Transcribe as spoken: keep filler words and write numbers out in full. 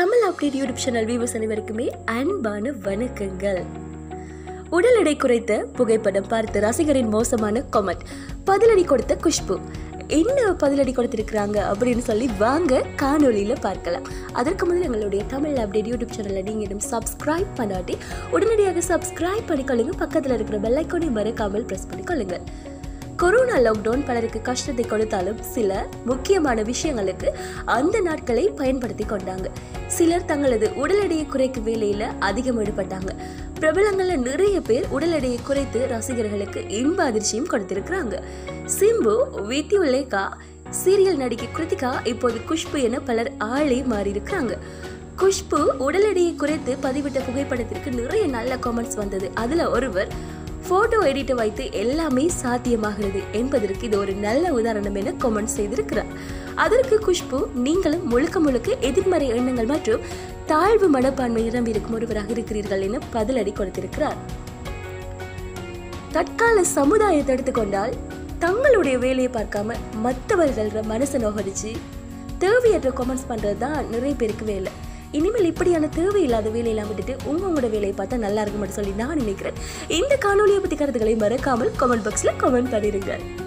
Tamil update YouTube channel viewers அனைவருக்குமே அன்பான வணக்கங்கள். உடல் எடை குறைத்த புகைப்படம் பார்த்து ரசிகரின் மோசமான கமெண்ட். பதிலடி கொடுத்த குஷ்பு. என்ன பதிலடி கொடுத்திருக்கிறாங்க அப்படின்னு சொல்லி வாங்க காணொலியில் பார்க்கலாம். அதற்கு முதல் எங்களுடைய தமிழ் அப்டேட் யூடியூப் சேனலை நீங்கள் இன்னும் சப்ஸ்கிரைப் பண்ணாட்டி உடனடியாக சப்ஸ்கிரைப் பண்ணிக்கொள்ளுங்க. பக்கத்தில் இருக்கிற பெல் ஐக்கானை மறக்காமல் ப்ரெஸ் பண்ணிக்கொள்ளுங்க. கொரோனா லாக்டவுன் பலருக்கு கஷ்டத்தை கொடுத்தாலும் சில முக்கியமான விஷயங்களுக்கு அந்த நாட்களை பயன்படுத்தி கொண்டாங்க. சிலர் தங்களது உடல் எடையை குறைக்கும் வேலையில அதிகம் ஈடுபட்டாங்க. பிரபலங்கள்ல நிறைய பேர் உடல் எடையை குறைத்து ரசிகர்களுக்கு இன்ப அதிர்ச்சியும் கொடுத்திருக்கிறாங்க. சிம்பு, வித்யுலேகா, சீரியல் நடிகை கிருத்திகா, இப்போது குஷ்பு என பலர் ஆளே மாறி இருக்கிறாங்க. குஷ்பு உடல் எடையை குறைத்து பதிவிட்ட புகைப்படத்திற்கு நிறைய நல்ல கமெண்ட்ஸ் வந்தது. அதுல ஒருவர், போட்டோ எடிட்டை வைத்து எல்லாமே சாத்தியமாகிறது என்பதற்கு இது ஒரு நல்ல உதாரணம் என கமெண்ட் செய்திருக்கிறார். அதற்கு குஷ்பு, நீங்களும் முழுக்க முழுக்க எதிர்மறை எண்ணங்கள் மற்றும் தாழ்வு மனப்பான்மை நிரம்பி இருக்கும் ஒருவராக இருக்கிறீர்கள் என பதிலடி கொடுத்திருக்கிறார். தற்கால சமுதாயத்தை எடுத்துக்கொண்டால் தங்களுடைய வேலையை பார்க்காம மற்றவர்கள் மனசை நோகடிச்சு தேவையற்ற கமெண்ட்ஸ் பண்றதுதான் நிறைய பேருக்கு வேலை. இனிமேல் இப்படியான தேவையில்லாத வேலையெல்லாம் விட்டுட்டு உங்களோட வேலையை பார்த்தா நல்லா இருக்கும்னு சொல்லி நான் நினைக்கிறேன். இந்த காணொலியை பற்றி கருத்துக்களை மறக்காமல் கமெண்ட் பாக்ஸ்ல கமெண்ட் பண்ணிடுங்க.